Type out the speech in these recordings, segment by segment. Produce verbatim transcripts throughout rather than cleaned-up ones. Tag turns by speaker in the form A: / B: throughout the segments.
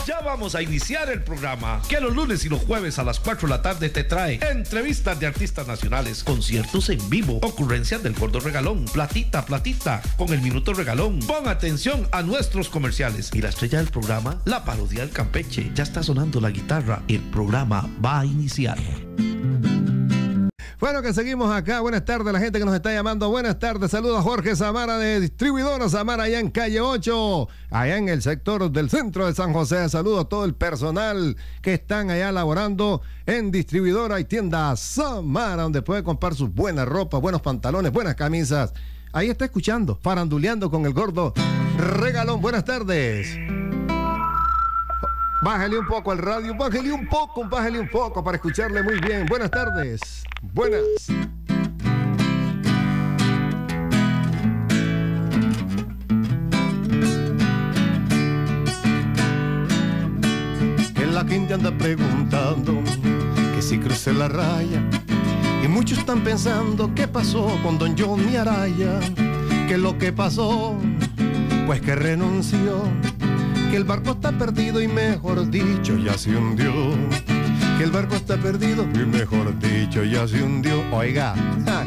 A: Ya vamos a iniciar el programa que los lunes y los jueves a las cuatro de la tarde te trae entrevistas de artistas nacionales, conciertos en vivo, ocurrencias del Gordo Regalón, platita, platita, con el Minuto Regalón. Pon atención a nuestros comerciales. Y la estrella del programa, la parodia del Campeche. Ya está sonando la guitarra. El programa va a iniciar.
B: Bueno, que seguimos acá. Buenas tardes, la gente que nos está llamando. Buenas tardes. Saludos a Jorge Samara de Distribuidora Samara, allá en calle ocho, allá en el sector del centro de San José. Saludos a todo el personal que están allá laborando en Distribuidora y Tienda Samara, donde puede comprar sus buenas ropas, buenos pantalones, buenas camisas. Ahí está escuchando, faranduleando con el Gordo Regalón. Buenas tardes. Bájale un poco al radio, bájale un poco, bájale un poco para escucharle muy bien. Buenas tardes. Buenas. Que la gente anda preguntando que si crucé la raya, y muchos están pensando qué pasó con don Johnny Araya, que lo que pasó, pues que renunció, que el barco está perdido y mejor dicho ya se hundió, que el barco está perdido y mejor dicho ya se hundió. Oiga, ja,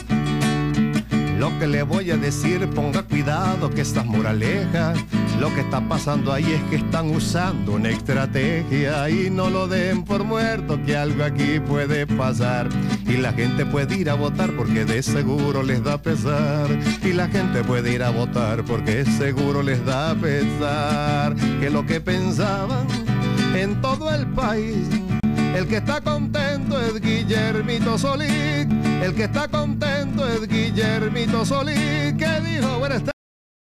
B: lo que le voy a decir, ponga cuidado que estas moralejas, lo que está pasando ahí es que están usando una estrategia y no lo den por muerto que algo aquí puede pasar y la gente puede ir a votar porque de seguro les da pesar y la gente puede ir a votar porque seguro les da pesar que lo que pensaban en todo el país, el que está contento es Guillermito Solís, el que está contento es Guillermito Solís, que dijo buenas tardes.